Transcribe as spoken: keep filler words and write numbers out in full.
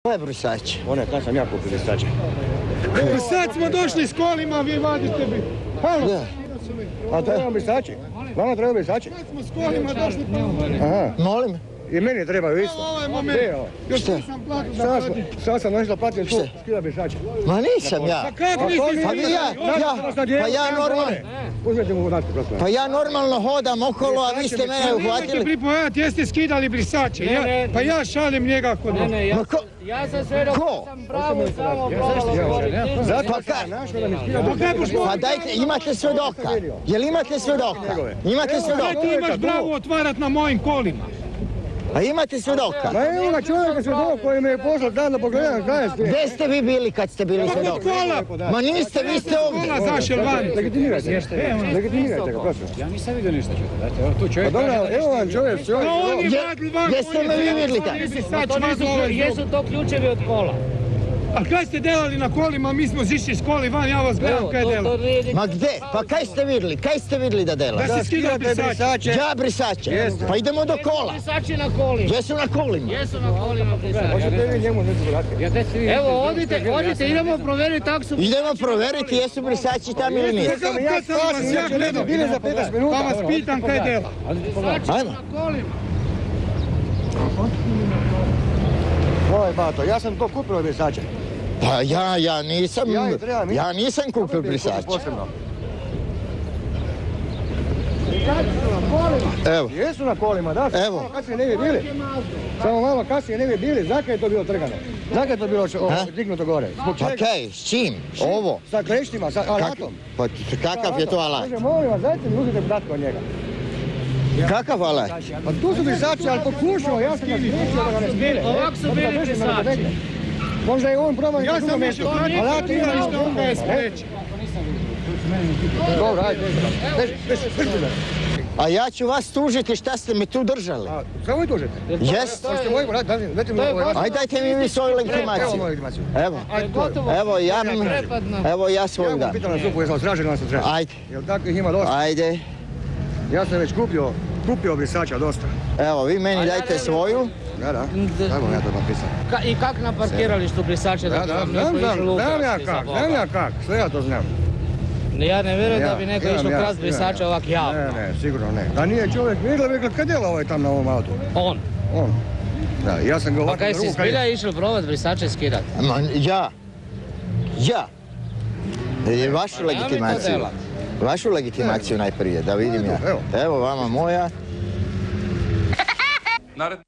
Ko je brisač? One, kad sam ja kupio brisače. Sad smo došli s kolima, vi vadite bi. Halo. A trebamo brisači? Vama trebaju brisači? Sad smo s kolima došli pa... Aha. Molim? I meni trebaju isto. Ovo je moment. Još nisam platio da Sad platim. sad sam nešto platim tu, skida brisače. Ma nisam ja. Pa kak nisi Pa vi ja, ja, pa ja normalno... Uzmete mu vodačku, prosto. Pa ja normalno hodam okolo, a vi ste mene Nemojte uhvatili. pripojati, jeste skidali brisače. Ja, pa ja šalim njega kod Ne, ne, ja, Ma ko? ja sam sve dok Ko? sam pravo samo probao govoriti. Zato Pa sam ka- našao da mi skida Pa kako brisače. Pa dajte, imate svedoka. Jel imate svedoka? Imate Kaj svedoka? ti imaš pravo otvarat na mojim kolima? A imate svedoka? Ma evo ga čovjeka svjedok koji me je poslao dan da pogledam kaj je skida. Gdje ste vi bili kad ste bili Pa kod svedoka? kola. Ma niste, vi ste ovdje. Kola zašel van. Legitimirajte ga. Legitimirajte ga, prosto. Ja nisam vidio ništa čovjek, dajte, evo tu Pa čovjek dobro, kaže... evo vam čovjek, čovjek. Pa on je Je- vadil van. jeste me vi vidjeli tako? Sad To nisu, ovaj jesu to ključevi od kola. A kaj ste delali na kolima, mi smo zišli s koli van, ja vas gledam kaj To, to delali. nije... Ma gdje? Pa kaj ste vidjeli? Kaj ste vidjeli da dela? Da si skidao brisače. Ja brisače. Pa idemo do kola. Brisači na kolima. Gdje su na kolima? Jesu na kolima brisači. Hoćete vi njemu nešto podatke? Ja desi vi... Evo, odite, odite, idemo provjeriti taksu. Idemo provjeriti jesu brisači tamo ili nije. Sam ja spasim, ja ću ne bili za petnaest minuta. Pa vas pitam kaj dela. Ajmo. Na kolima. Ovaj bato, ja sam to kupio brisače. Pa ja, ja nisam, Ja ih trebam, ja nisam kupio brisače. Posebno. Evo, Jesu na kolima, da. Evo. Samo kasnije ne bi bili. Samo malo kasnije ne bi bili. Zakaj je to bilo trgano? Zakaj je to bilo o, Ha? dignuto gore? Zbog pa čega? kaj, s čim? Ovo? Sa kleštima, sa Kak- alatom. Pa kakav je to alat? Kaže, molim vas, dajte mi uzeti podatke od njega. Kakav alat? Pa tu su brisači, ali pokušao, ja sam ga spriječio da ga ne skine. Ovako su bili brisači. Možda je on probao Ja na sam drugom više mjestu. platio Alat kod ima njega isto. što on ga je spriječio. Dobro, ajde, beži, beži, beži, beži. A ja ću vas tužiti šta ste mi tu držali. A, samo vi tužite? Jest? To ste moji, dajte, dajte mi ovo. Aj dajte mi vi svoju Evo legitimaciju. moju legitimaciju. Evo, Ajde, to je. evo ja, evo ja Ja svoju mu dam. pitam na zupu, jesam sražen, sam sražen. Ajde, Jel takvih ima dosta? ajde. Ja sam već kupio, kupio brisača dosta. Evo, vi meni dajte svoju. Da, da, tako ja to napisam. Ka, I kak na parkiralištu brisače Da, da da, vam znam, neko znam, išao znam ja ukrasti za kak, Boga? znam ja kak, sve ja to znam. Ja ne vjerujem Ja, da bi neko imam išao ja, krast brisače imam ja. ovak javno. Ne, ne, sigurno ne. Da nije čovjek vidjela, bi rekla, kad djela ovaj tam na ovom autu? On. On. Da, ja sam ga Pa ovako kaj na si ruku, kad je- zbilja išao probat brisače skidat? Ma, ja. Ja. E, Vašu Pa nemoj to legitimaciju. delat. Vašu legitimaciju najprije, da vidim ja. Evo. Evo vama moja. Nared